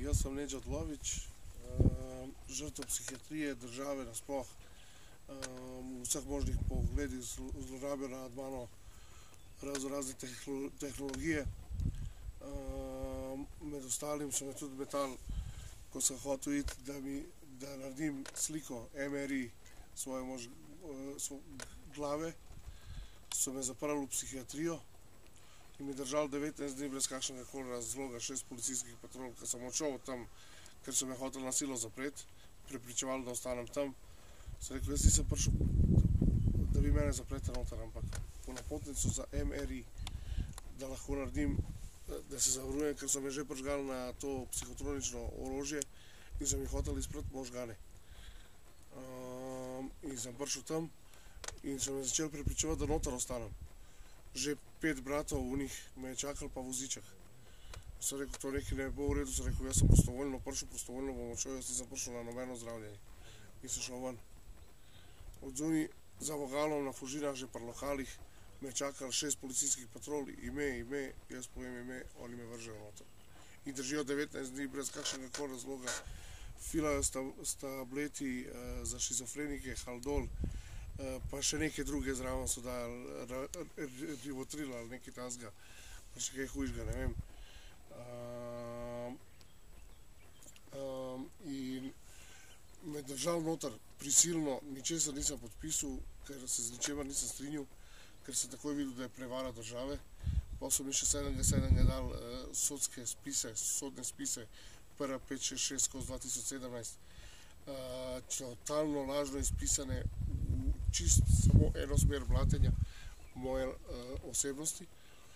Jaz sem Nedžad Lović, žrtev psihiatrije, države nasploh, v vseh možnih pogledih zlorabe nad mano razne tehnologije. Med ostalim so me tudi metali, ko sem hotel iti, da naredim sliko MRI svoje glave, so me zaprli v psihiatrijo in mi držali 19 dni brez kakšnega koli razloga, 6 policijskih patrol, ker sem odšel od tam, ker so me hoteli na silo zapreti, prepričevali, da ostanem tam. Sem rekel, jaz nisem prišel, da vi mene zaprete noter, ampak po napotnico za MRI, da lahko naredim, da se zavarujem, ker so me že prižgali na to psihotronično orožje in so mi hoteli izprati možgane. In sem prišel tam in so me začeli prepričevati, da noter ostanem. Že 5 bratov v njih me je čakal pa voziček. Sem rekel, to nekaj ne bo v redu, sem rekel, jaz sem prostovoljno prišel, prostovoljno bom odšel, jaz nisem prišel na nobeno zdravljenje. In sem šel ven. Od zunaj za vogalom na Fužinah, že pri lokalih, me je čakal 6 policijskih patrol, ime, jaz povem ime, oni me vržejo noter. In držijo 19 dni brez kakšnega koli razloga. Filajo s tableti za šizofrenike, Haldol, pa še neke druge zraven so dajali, Rivotril ali nekaj takega, pa še kaj hujšega, ne vem. In me držal noter prisilno, ničesar nisem podpisal, ker se z ničemer nisem strinjal, ker sem takoj videl, da je prevara države. Pa so mi še 7.7. dali sodne spise, prva 566/2017, totalno lažno izpisane, čist samo eno smer blatenja moje osebnosti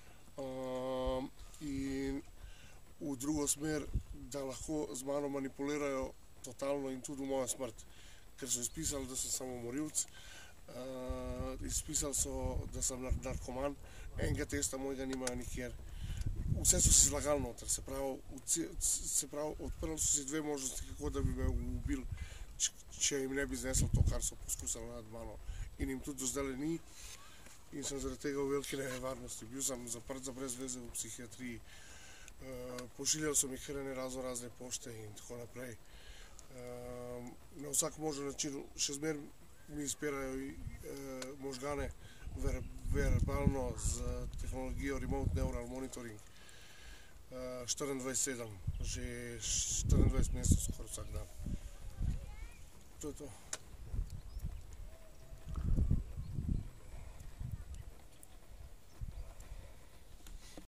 in v drugo smer, da lahko z mano manipulirajo totalno in tudi v mojo smrt, ker so izpisali, da sem samomorilec, izpisali so, da sem narkoman, enega testa mojega nimajo nikjer. Vse so si zlagali noter, se pravi, odprli so si 2 možnosti, kako da bi me ubili, če jim ne bi zneslo to, kar so poskusili nad mano. In jim tudi do zdaj ni. In sem zaradi tega v veliki nevarnosti. Bil sem zaprt za brez veze v psihiatriji. Pošiljali so mi hrane razne pošte in tako naprej. Na vsak možen način, še zmeraj mi izpirajo možgane verbalno z tehnologijo Remote Neural Monitoring 24/7, že 24 mesecev skoraj vsak dan. To je to.